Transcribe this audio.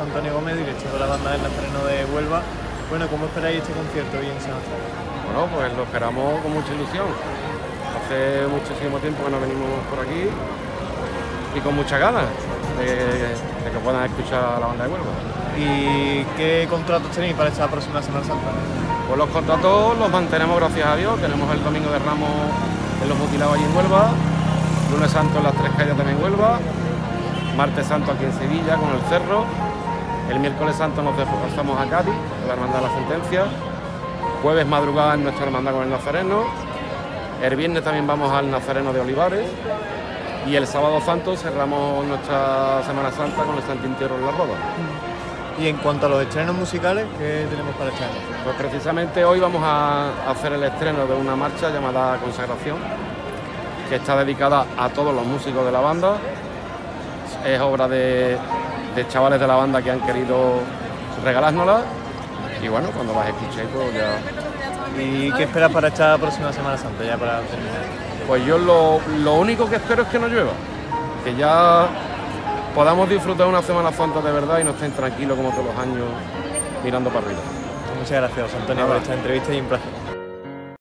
Antonio Gómez, director de la banda del Nazareno de Huelva. Bueno, ¿cómo esperáis este concierto hoy en San Antonio? Bueno, pues lo esperamos con mucha ilusión. Hace muchísimo tiempo que no venimos por aquí y con muchas ganas de que puedan escuchar a la banda de Huelva. ¿Y qué contratos tenéis para esta próxima Semana Santa? Pues los contratos los mantenemos, gracias a Dios. Tenemos el Domingo de Ramos en Los Mutilados allí en Huelva, Lunes Santo en Las Tres Calles también en Huelva, Martes Santo aquí en Sevilla con el Cerro, el Miércoles Santo nos desplazamos a Cádiz, a la Hermandad de la Sentencia, jueves madrugada en nuestra hermandad con el Nazareno, el viernes también vamos al Nazareno de Olivares y el Sábado Santo cerramos nuestra Semana Santa con el Santo Entierro en La Roda. Y en cuanto a los estrenos musicales, ¿qué tenemos para este año? Pues precisamente hoy vamos a hacer el estreno de una marcha llamada Consagración, que está dedicada a todos los músicos de la banda. Es obra de chavales de la banda que han querido regalárnosla y bueno, cuando las escuchéis pues ya... ¿Y qué esperas para esta próxima Semana Santa, ya para terminar? Pues yo lo único que espero es que no llueva, que ya podamos disfrutar una Semana Santa de verdad y no estén tranquilos como todos los años mirando para arriba. Muchas gracias, Antonio, por esta entrevista y un placer.